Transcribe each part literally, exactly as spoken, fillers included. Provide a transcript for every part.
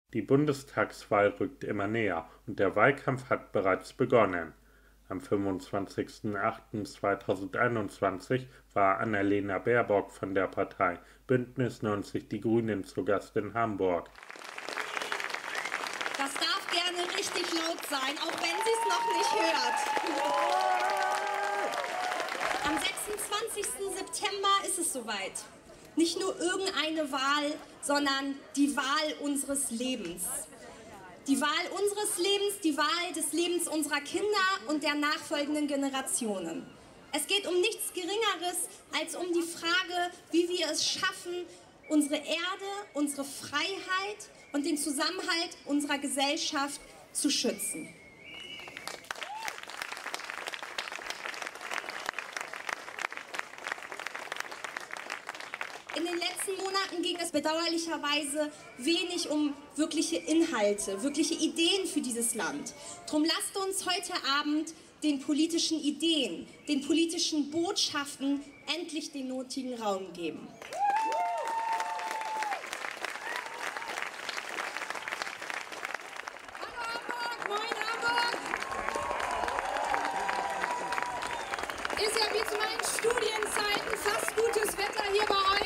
Die Bundestagswahl rückt immer näher und der Wahlkampf hat bereits begonnen. Am fünfundzwanzigsten achten zweitausendeinundzwanzig war Annalena Baerbock von der Partei Bündnis neunzig Die Grünen zu Gast in Hamburg. Das darf gerne richtig laut sein, auch wenn sie es noch nicht hört. Am sechsundzwanzigsten September ist es soweit. Nicht nur irgendeine Wahl, sondern die Wahl unseres Lebens. Die Wahl unseres Lebens, die Wahl des Lebens unserer Kinder und der nachfolgenden Generationen. Es geht um nichts Geringeres als um die Frage, wie wir es schaffen, unsere Erde, unsere Freiheit und den Zusammenhalt unserer Gesellschaft zu schützen. In den letzten Monaten ging es bedauerlicherweise wenig um wirkliche Inhalte, wirkliche Ideen für dieses Land. Drum lasst uns heute Abend den politischen Ideen, den politischen Botschaften endlich den nötigen Raum geben. Hallo Hamburg, moin Hamburg! Ist ja wie zu meinen Studienzeiten fast gutes Wetter hier bei euch.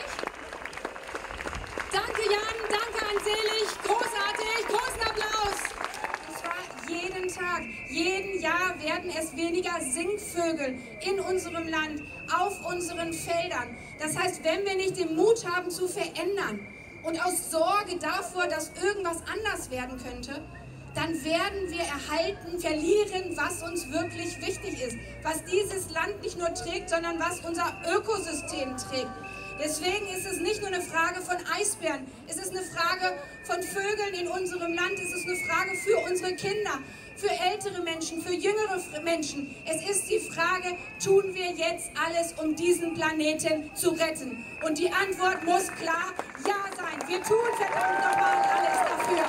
Danke Jan, danke an Selig, großartig, großen Applaus. Und zwar jeden Tag, jeden Jahr werden es weniger Singvögel in unserem Land, auf unseren Feldern. Das heißt, wenn wir nicht den Mut haben zu verändern und aus Sorge davor, dass irgendwas anders werden könnte, dann werden wir erhalten, verlieren, was uns wirklich wichtig ist. Was dieses Land nicht nur trägt, sondern was unser Ökosystem trägt. Deswegen ist es nicht nur eine Frage von Eisbären, es ist eine Frage von Vögeln in unserem Land, es ist eine Frage für unsere Kinder, für ältere Menschen, für jüngere Menschen. Es ist die Frage, tun wir jetzt alles, um diesen Planeten zu retten? Und die Antwort muss klar ja sein. Wir tun verdammt nochmal alles dafür.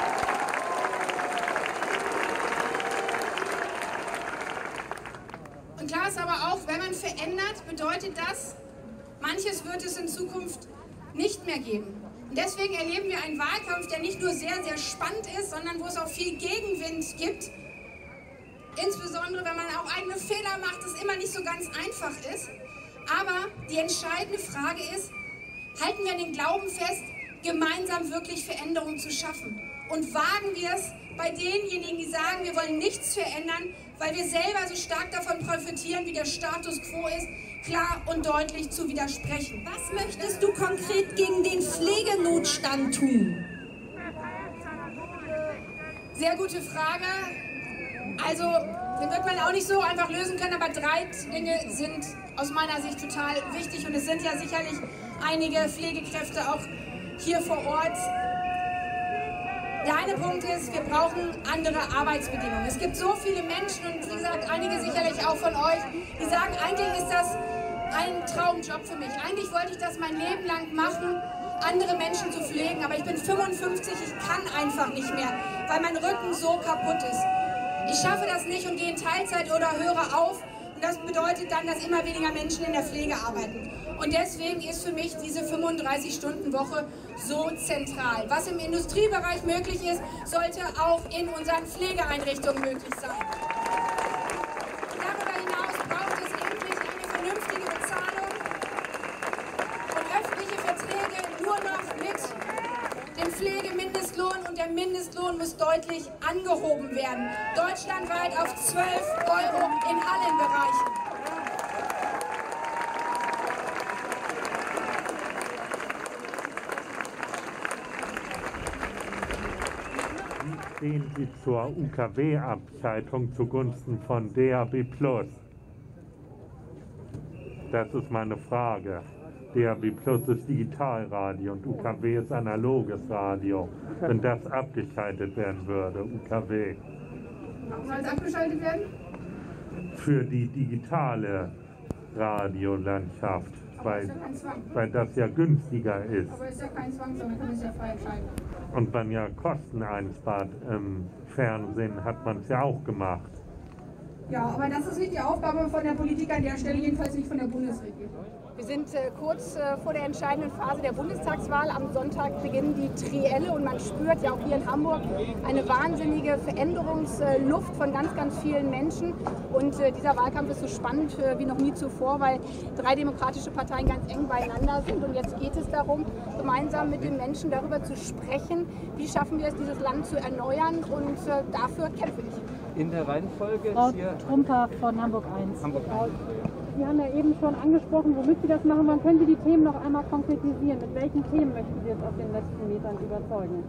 Und klar ist aber auch, wenn man verändert, bedeutet das, manches wird es in Zukunft nicht mehr geben. Und deswegen erleben wir einen Wahlkampf, der nicht nur sehr, sehr spannend ist, sondern wo es auch viel Gegenwind gibt. Insbesondere, wenn man auch eigene Fehler macht, das immer nicht so ganz einfach ist. Aber die entscheidende Frage ist, halten wir an den Glauben fest, gemeinsam wirklich Veränderung zu schaffen? Und wagen wir es bei denjenigen, die sagen, wir wollen nichts verändern, weil wir selber so stark davon profitieren, wie der Status quo ist, klar und deutlich zu widersprechen. Was möchtest du konkret gegen den Pflegenotstand tun? Sehr gute Frage. Also, den wird man auch nicht so einfach lösen können, aber drei Dinge sind aus meiner Sicht total wichtig und es sind ja sicherlich einige Pflegekräfte auch hier vor Ort. Der eine Punkt ist, wir brauchen andere Arbeitsbedingungen. Es gibt so viele Menschen und wie gesagt, einige sicherlich auch von euch, die sagen, eigentlich ist das ein Traumjob für mich. Eigentlich wollte ich das mein Leben lang machen, andere Menschen zu pflegen, aber ich bin fünfundfünfzig, ich kann einfach nicht mehr, weil mein Rücken so kaputt ist. Ich schaffe das nicht und gehe in Teilzeit oder höre auf. Und das bedeutet dann, dass immer weniger Menschen in der Pflege arbeiten. Und deswegen ist für mich diese fünfunddreißig-Stunden-Woche so zentral. Was im Industriebereich möglich ist, sollte auch in unseren Pflegeeinrichtungen möglich sein. Darüber hinaus braucht es endlich eine vernünftige Bezahlung und öffentliche Verträge nur noch mit dem Pflegemindestlohn und der Mindestlohn muss deutlich angehoben werden. Deutschlandweit auf zwölf Euro in allen Bereichen. Wie stehen Sie zur U K W-Abschaltung zugunsten von D A B plus? Das ist meine Frage. D A B plus ist Digitalradio und U K W ist analoges Radio. Wenn das abgeschaltet werden würde, U K W. Soll es abgeschaltet werden? Für die digitale Radiolandschaft, weil, Das ist ja kein Zwang. weil das ja günstiger ist Aber es ist ja kein Zwang, sondern kann es ja frei entscheiden. und man ja Kosten einspart. Im Fernsehen hat man es ja auch gemacht. Ja, aber das ist nicht die Aufgabe von der Politik an der Stelle, jedenfalls nicht von der Bundesregierung. Wir sind äh, kurz äh, vor der entscheidenden Phase der Bundestagswahl. Am Sonntag beginnen die Trielle und man spürt ja auch hier in Hamburg eine wahnsinnige Veränderungsluft von ganz, ganz vielen Menschen. Und äh, dieser Wahlkampf ist so spannend äh, wie noch nie zuvor, weil drei demokratische Parteien ganz eng beieinander sind. Und jetzt geht es darum, gemeinsam mit den Menschen darüber zu sprechen, wie schaffen wir es, dieses Land zu erneuern. Und äh, dafür kämpfe ich. In der Reihenfolge Frau ist hier Trumper von Hamburg eins. Hamburg eins. Sie haben ja eben schon angesprochen, womit Sie das machen. Man könnte die Themen noch einmal konkretisieren. Mit welchen Themen möchten Sie jetzt auf den letzten Metern überzeugen?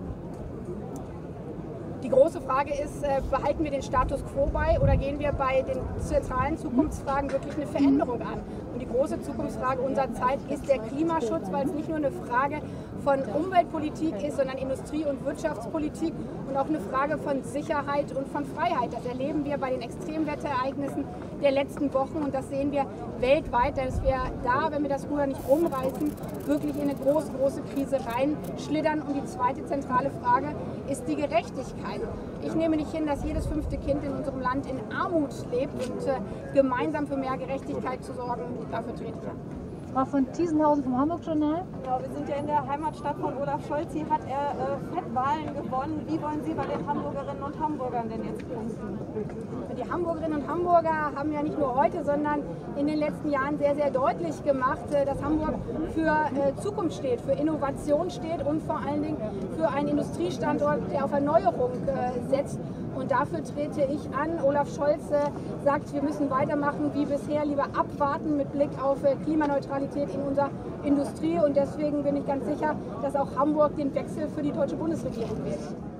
Die große Frage ist, äh, behalten wir den Status quo bei oder gehen wir bei den zentralen Zukunftsfragen wirklich eine Veränderung an? Und die große Zukunftsfrage unserer Zeit ist der Klimaschutz, weil es nicht nur eine Frage von Umweltpolitik ist, sondern Industrie- und Wirtschaftspolitik und auch eine Frage von Sicherheit und von Freiheit. Das erleben wir bei den Extremwetterereignissen der letzten Wochen und das sehen wir weltweit, dass wir da, wenn wir das Ruder nicht rumreißen, wirklich in eine große, große Krise reinschlittern. Und die zweite zentrale Frage ist die Gerechtigkeit. Ich nehme nicht hin, dass jedes fünfte Kind in unserem Land in Armut lebt und äh, gemeinsam für mehr Gerechtigkeit zu sorgen, dafür trete ich an. Frau von Thiesenhausen vom Hamburg-Journal. Genau, wir sind ja in der Heimatstadt von Olaf Scholz. Hier hat er äh, Fettwahlen gewonnen. Wie wollen Sie bei den Hamburgerinnen und Hamburgern denn jetzt punkten? Die Hamburgerinnen und Hamburger haben ja nicht nur heute, sondern in den letzten Jahren sehr, sehr deutlich gemacht, dass Hamburg für äh, Zukunft steht, für Innovation steht und vor allen Dingen für einen Industriestandort, der auf Erneuerung äh, setzt. Und dafür trete ich an. Olaf Scholz äh, sagt, wir müssen weitermachen wie bisher, lieber abwarten mit Blick auf äh, Klimaneutralität in unserer Industrie. Und deswegen bin ich ganz sicher, dass auch Hamburg den Wechsel für die deutsche Bundesregierung wählt.